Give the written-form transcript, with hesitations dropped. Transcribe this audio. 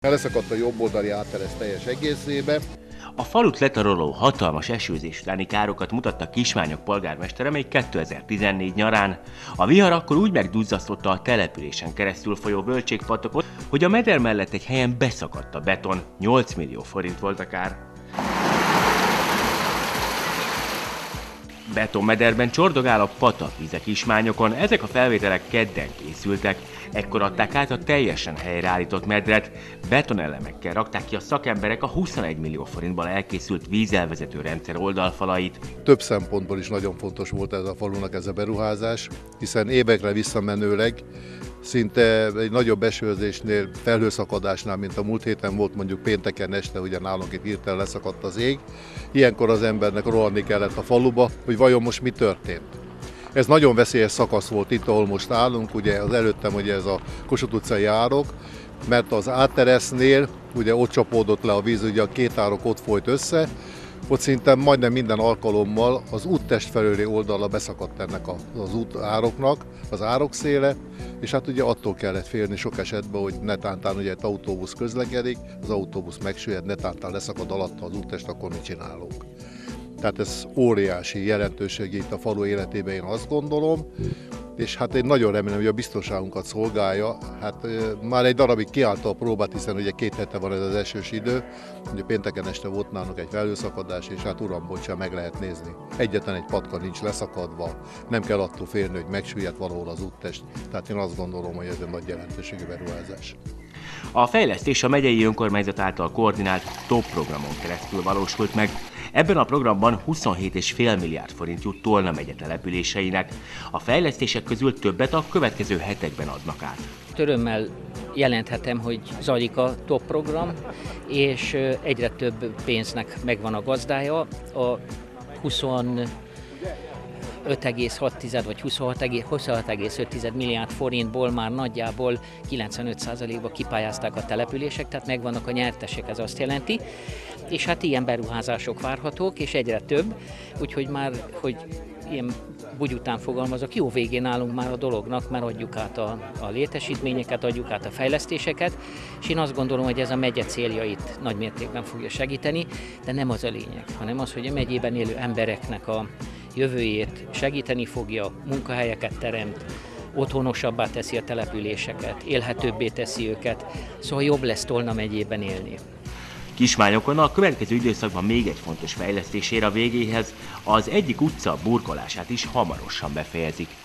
Leszakadt a jobb oldali átteres teljes egészébe. A falut letaroló hatalmas esőzés utáni károkat mutatta Kismányok polgármestere még 2014 nyarán. A vihar akkor úgy megduzzasztotta a településen keresztül folyó Völgységpatakot, hogy a meder mellett egy helyen beszakadt a beton. 8 millió forint volt a kár. Betonmederben csordogál a patakvíze Kismányokon, ezek a felvételek kedden készültek. Ekkor adták át a teljesen helyreállított medret. Betonelemekkel rakták ki a szakemberek a 21 millió forintban elkészült vízelvezető rendszer oldalfalait. Több szempontból is nagyon fontos volt ez a falunak ez a beruházás, hiszen évekre visszamenőleg szinte egy nagyobb esőzésnél, felhőszakadásnál, mint a múlt héten volt mondjuk pénteken este, ugye nálunk itt hirtelen leszakadt az ég. Ilyenkor az embernek rohanni kellett a faluba, hogy vajon most mi történt. Ez nagyon veszélyes szakasz volt itt, ahol most állunk, ugye az előttem ugye ez a Kossuth utcai árok, mert az átteresznél ugye ott csapódott le a víz, ugye a két árok ott folyt össze, ott szinte majdnem minden alkalommal az úttest felőli oldala beszakadt ennek az útároknak, az árok széle, és hát ugye attól kellett félni sok esetben, hogy netántán ugye egy autóbusz közlekedik, az autóbusz megsüllyed, netántán leszakad alatta az úttest, akkor mit csinálunk? Tehát ez óriási jelentősége itt a falu életében, én azt gondolom, és hát én nagyon remélem, hogy a biztonságunkat szolgálja. Hát már egy darabig kiállta a próbát, hiszen ugye 2 hete van ez az esős idő, ugye pénteken este volt nálunk egy felhőszakadás, és hát uram, bocsán, meg lehet nézni. Egyetlen egy patka nincs leszakadva, nem kell attól félni, hogy megsüllyedt valahol az úttest. Tehát én azt gondolom, hogy ez egy nagy jelentőségű beruházás. A fejlesztés a megyei önkormányzat által koordinált TOP programon keresztül valósult meg. Ebben a programban 27,5 milliárd forint jut Tolna megye településeinek. A fejlesztések közül többet a következő hetekben adnak át. Örömmel jelenthetem, hogy zajlik a TOP program, és egyre több pénznek megvan a gazdája. A 25,6 vagy 26,5 milliárd forintból már nagyjából 95%-ba kipályázták a települések, tehát megvannak a nyertesek, ez azt jelenti. És hát ilyen beruházások várhatók, és egyre több, úgyhogy már, hogy ilyen bugy után fogalmazok, jó végén állunk már a dolognak, mert adjuk át a létesítményeket, adjuk át a fejlesztéseket, és én azt gondolom, hogy ez a megye céljait nagymértékben fogja segíteni, de nem az a lényeg, hanem az, hogy a megyében élő embereknek a jövőjét segíteni fogja, munkahelyeket teremt, otthonosabbá teszi a településeket, élhetőbbé teszi őket, szóval jobb lesz Tolna megyében élni. Kismányokon a következő időszakban még egy fontos fejlesztés ér a végéhez, az egyik utca burkolását is hamarosan befejezik.